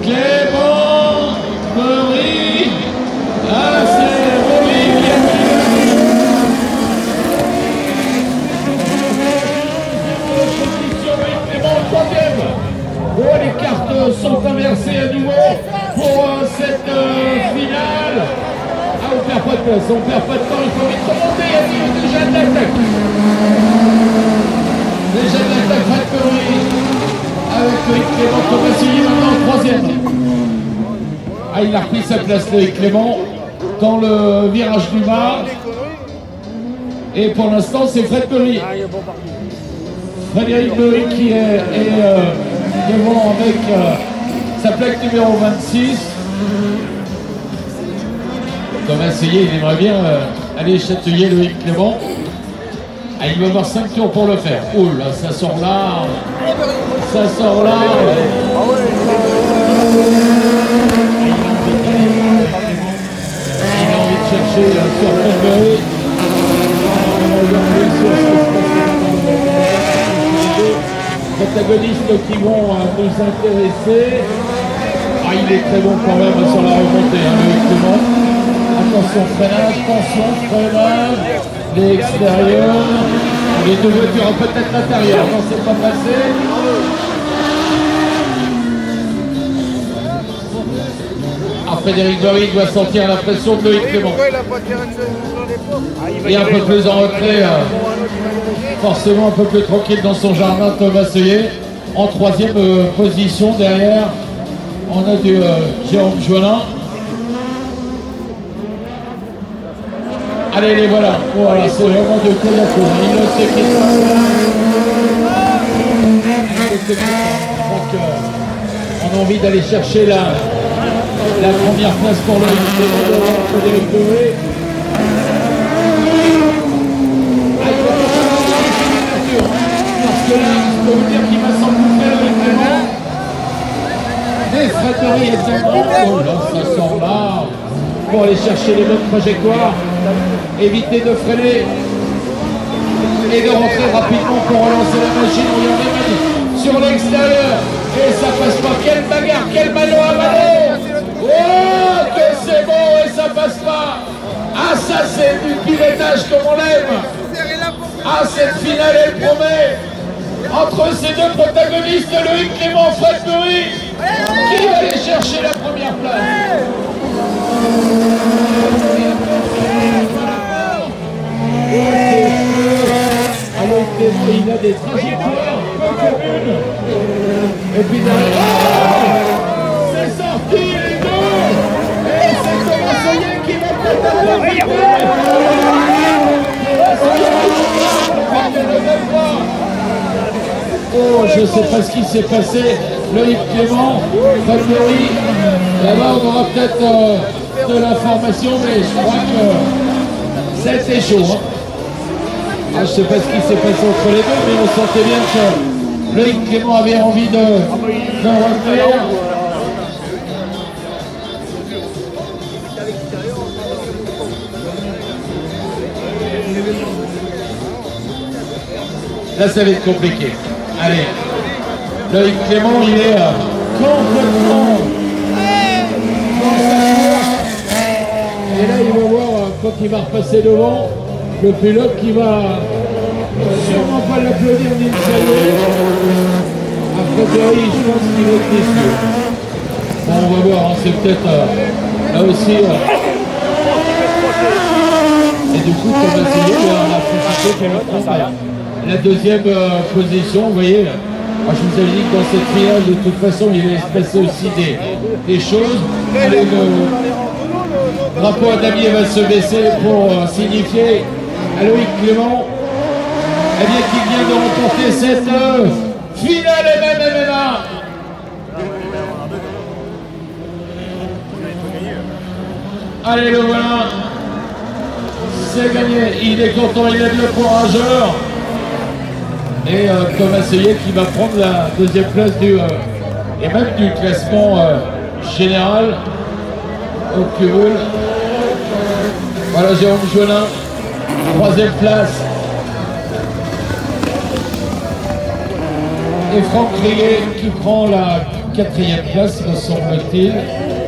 Clément Meury, c'est Meury qui a Clément troisième. Bon, les cartes sont inversées à nouveau pour cette finale. Ah, on perd pas de place, on perd pas de temps, il faut vite remonter, il y a déjà de l'attaque. Déjà de l'attaque Fred Meury avec Loïc Clément qui va essayer maintenant en troisième. Ah, il a repris sa place Loïc Clément dans le virage du bas. Et pour l'instant c'est Fred Meury. Frédéric Meury qui est devant avec sa plaque numéro 26. Thomas Seyé, il aimerait bien aller chatouiller Loïc Clément. Ah, il va avoir 5 tours pour le faire. Oh là, ça sort là. Ça sort là. Il a envie de chercher sur Frédéric. Protagonistes qui vont nous intéresser. Ah, il est très bon quand même sur la remontée, Loïc Clément. Attention, freinage, attention, freinage. L'extérieur. Les deux voitures peut-être l'intérieur. Non, c'est pas passé. Ah, Frédéric Meury doit sentir la pression de Loïc Clément. Et un peu plus en retrait. Forcément un peu plus tranquille dans son jardin, Thomas Seyé. En troisième position derrière, on a du Jérôme Joulin. Allez, les voilà. Voilà, c'est vraiment de coup à coup. Il le sait qu'il donc, on a envie d'aller chercher la première place pour le Frédéric Meury. Parce que là, je peux vous dire qu'il va s'engouffrer avec Clément. Et Fred Meury est un grand. Oh là, ça sort là. Pour aller chercher les bonnes trajectoires. Éviter de freiner et de rentrer rapidement pour relancer la machine. Regardez sur l'extérieur et ça passe pas. Quelle bagarre, quel ballon à ballon. Oh, que c'est bon et ça passe pas. Ah, ça c'est du pilotage comme on l'aime. Ah, cette finale elle promet. Entre ces deux protagonistes, Loïc Clément, Fred Meury, qui va aller chercher la première place. Alors il a des trajectoires peu communes. Et puis derrière, c'est sorti les deux. Et c'est Thomas Seyé qui va peut-être oh, je ne sais pas ce qui s'est passé. Loïc Clément, Fred Meury. Là-bas, on aura peut-être de l'information, mais je crois que c'était chaud. Hein. Ah, je ne sais pas ce qui s'est passé entre les deux, mais on sentait bien que Loïc Clément avait envie de refaire. Là, ça va être compliqué. Allez, Loïc Clément, il est complètement dans sa course. Et là, il va voir, quand il va repasser devant, le pilote qui va sûrement pas l'applaudir ni le saluer. Après, je pense qu'il va être déçu. Bon, on va voir, hein, c'est peut-être là aussi. Et du coup, Thomas Seyé, on a profité pour prendre la deuxième position. Vous voyez, moi, je vous avais dit que dans cette finale, de toute façon, il allait se passer aussi des choses. Allez, le drapeau à damier va se baisser pour signifier à Loïc Clément qu'il vient de remporter cette finale MMA. Allez, le voilà. C'est gagné. Il est content, il aime le courageur. Et Thomas Seyé qui va prendre la deuxième place et même du classement général au cumul. Voilà Jérôme Joulin, troisième place. Et Franck Crier qui prend la quatrième place, me semble-t-il.